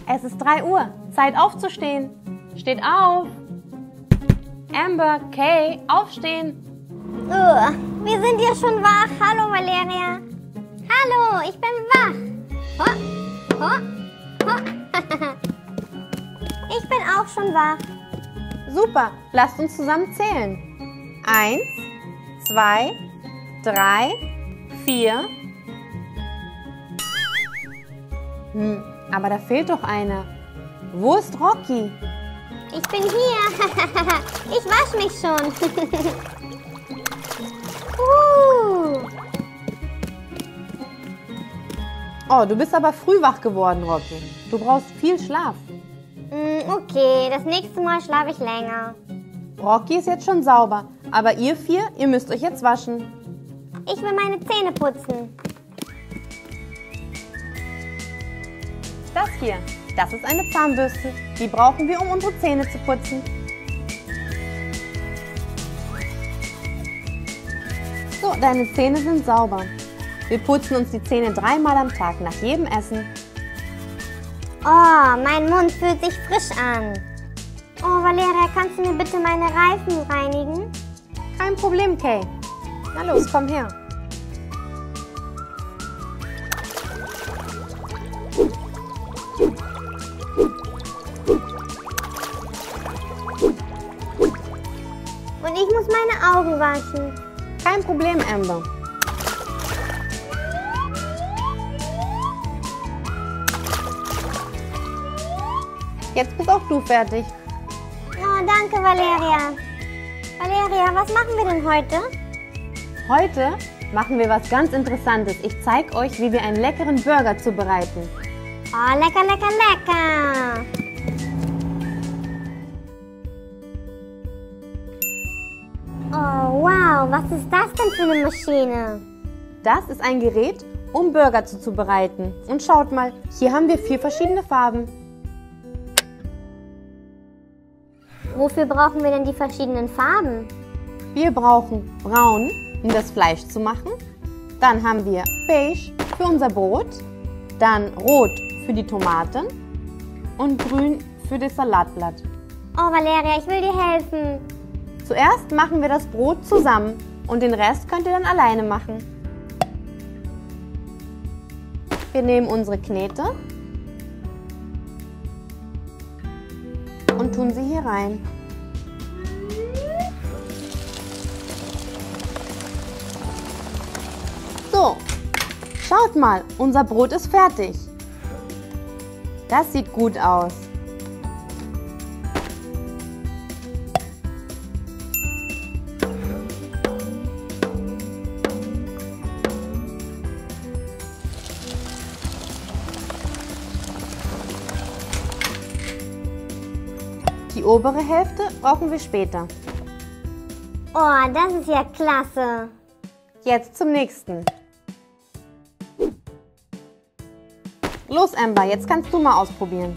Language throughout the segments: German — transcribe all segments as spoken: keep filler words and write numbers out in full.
Es ist drei Uhr. Zeit aufzustehen. Steht auf. Amber, Kay, aufstehen. Uh, wir sind ja schon wach. Hallo, Valeria. Hallo, ich bin wach. Ho, ho, ho. Ich bin auch schon wach. Super, lasst uns zusammen zählen. Eins, zwei, drei, vier. Hm, aber da fehlt doch eine. Wo ist Rocky? Ich bin hier. Ich wasche mich schon. uh. Oh, du bist aber früh wach geworden, Rocky. Du brauchst viel Schlaf. Mm, okay, das nächste Mal schlafe ich länger. Rocky ist jetzt schon sauber, aber ihr vier, ihr müsst euch jetzt waschen. Ich will meine Zähne putzen. Das hier, das ist eine Zahnbürste. Die brauchen wir, um unsere Zähne zu putzen. So, deine Zähne sind sauber. Wir putzen uns die Zähne dreimal am Tag nach jedem Essen. Oh, mein Mund fühlt sich frisch an. Oh, Valeria, kannst du mir bitte meine Reifen reinigen? Kein Problem, Kay. Na los, komm her. Und ich muss meine Augen waschen. Kein Problem, Amber. Jetzt bist auch du fertig. Oh, danke, Valeria. Valeria, was machen wir denn heute? Heute machen wir was ganz Interessantes. Ich zeige euch, wie wir einen leckeren Burger zubereiten. Oh, lecker, lecker, lecker. Oh, wow, was ist das denn für eine Maschine? Das ist ein Gerät, um Burger zuzubereiten. Und schaut mal, hier haben wir vier verschiedene Farben. Wofür brauchen wir denn die verschiedenen Farben? Wir brauchen braun, um das Fleisch zu machen. Dann haben wir beige für unser Brot. Dann rot für die Tomaten. Und grün für das Salatblatt. Oh, Valeria, ich will dir helfen. Zuerst machen wir das Brot zusammen und den Rest könnt ihr dann alleine machen. Wir nehmen unsere Knete und tun sie hier rein. So, schaut mal, unser Brot ist fertig. Das sieht gut aus. Die obere Hälfte brauchen wir später. Oh, das ist ja klasse. Jetzt zum nächsten. Los, Amber, jetzt kannst du mal ausprobieren.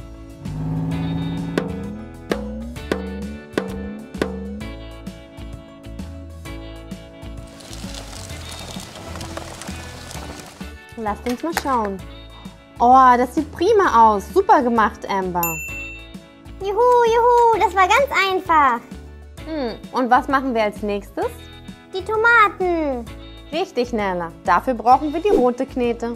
Lasst uns mal schauen. Oh, das sieht prima aus. Super gemacht, Amber. Juhu, juhu, das war ganz einfach. Hm, und was machen wir als nächstes? Die Tomaten. Richtig, Nella. Dafür brauchen wir die rote Knete.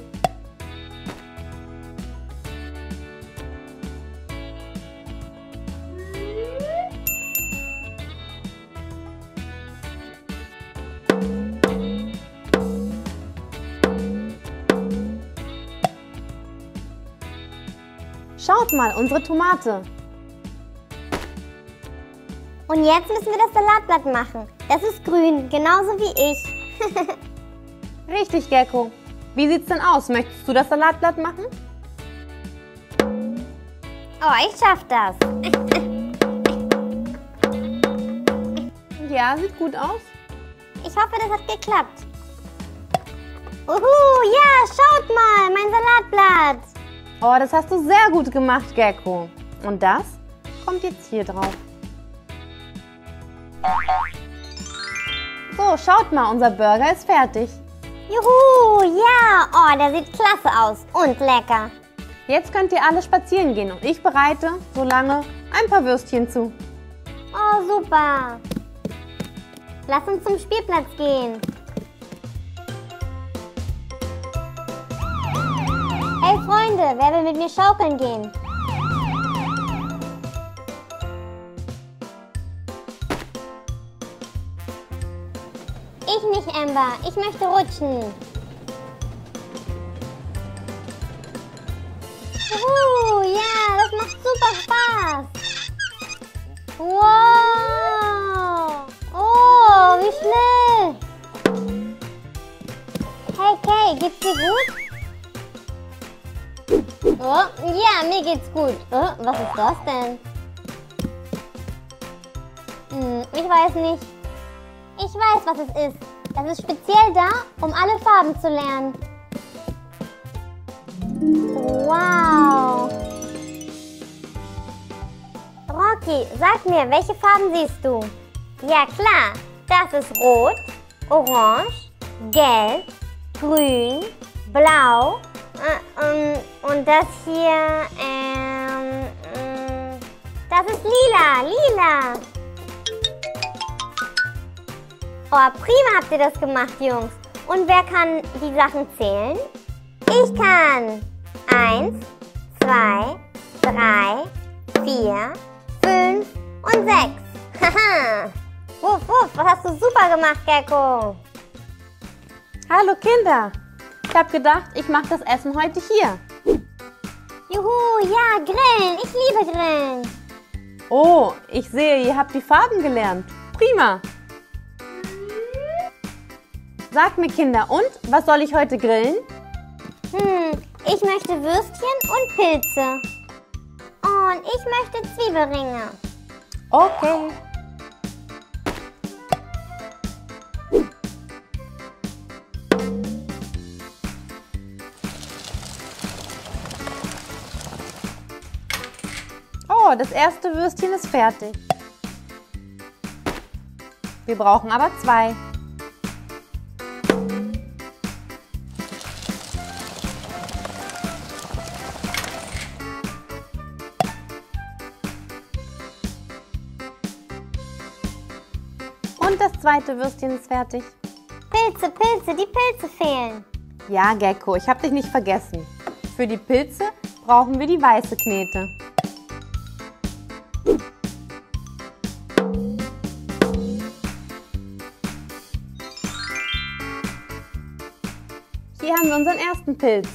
Schaut mal, unsere Tomate. Und jetzt müssen wir das Salatblatt machen. Das ist grün, genauso wie ich. Richtig, Gecko. Wie sieht's denn aus? Möchtest du das Salatblatt machen? Oh, ich schaff das. Ja, sieht gut aus. Ich hoffe, das hat geklappt. Uhu, ja, schaut mal, mein Salatblatt. Oh, das hast du sehr gut gemacht, Gecko. Und das kommt jetzt hier drauf. So, schaut mal, unser Burger ist fertig. Juhu, ja, oh, der sieht klasse aus und lecker. Jetzt könnt ihr alle spazieren gehen und ich bereite so lange ein paar Würstchen zu. Oh, super. Lass uns zum Spielplatz gehen. Hey Freunde, wer will mit mir schaukeln gehen? Ich nicht, Amber. Ich möchte rutschen. Uh, ja, das macht super Spaß. Wow. Oh, wie schnell. Hey, Kay, geht's dir gut? Oh, ja, mir geht's gut. Oh, was ist das denn? Hm, ich weiß nicht. Ich weiß, was es ist. Das ist speziell da, um alle Farben zu lernen. Wow. Rocky, sag mir, welche Farben siehst du? Ja, klar. Das ist Rot, Orange, Gelb, Grün, Blau äh, ähm, und das hier, ähm, äh, das ist Lila, Lila. Oh, prima habt ihr das gemacht, Jungs. Und wer kann die Sachen zählen? Ich kann. Eins, zwei, drei, vier, fünf und sechs. Haha. Wuff, wuff, was hast du super gemacht, Gecko. Hallo Kinder. Ich habe gedacht, ich mache das Essen heute hier. Juhu, ja, Grillen. Ich liebe Grillen. Oh, ich sehe, ihr habt die Farben gelernt. Prima. Sagt mir Kinder, und was soll ich heute grillen? Hm, ich möchte Würstchen und Pilze. Und ich möchte Zwiebelringe. Okay. Oh, das erste Würstchen ist fertig. Wir brauchen aber zwei. Und das zweite Würstchen ist fertig. Pilze, Pilze, die Pilze fehlen. Ja, Gecko, ich habe dich nicht vergessen. Für die Pilze brauchen wir die weiße Knete. Hier haben wir unseren ersten Pilz.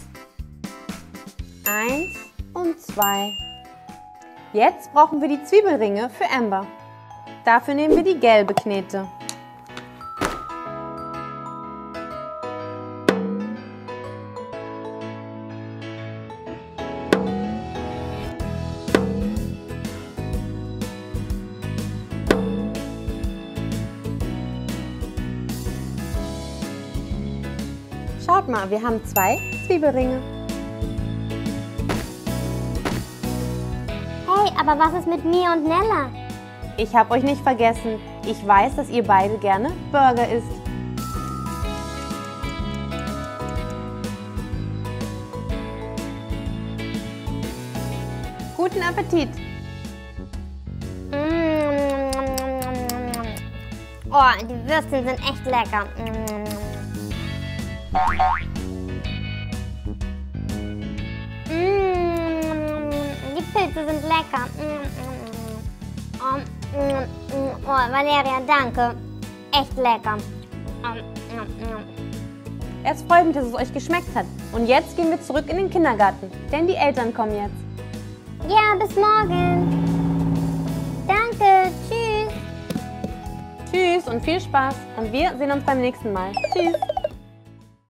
Eins und zwei. Jetzt brauchen wir die Zwiebelringe für Amber. Dafür nehmen wir die gelbe Knete. Schaut mal, wir haben zwei Zwiebelringe. Hey, aber was ist mit mir und Nella? Ich habe euch nicht vergessen. Ich weiß, dass ihr beide gerne Burger isst. Guten Appetit! Oh, die Würstchen sind echt lecker. Die Pilze sind lecker. Oh, Valeria, danke. Echt lecker. Es freut mich, dass es euch geschmeckt hat. Und jetzt gehen wir zurück in den Kindergarten, denn die Eltern kommen jetzt. Ja, bis morgen. Danke, tschüss. Tschüss und viel Spaß. Und wir sehen uns beim nächsten Mal. Tschüss.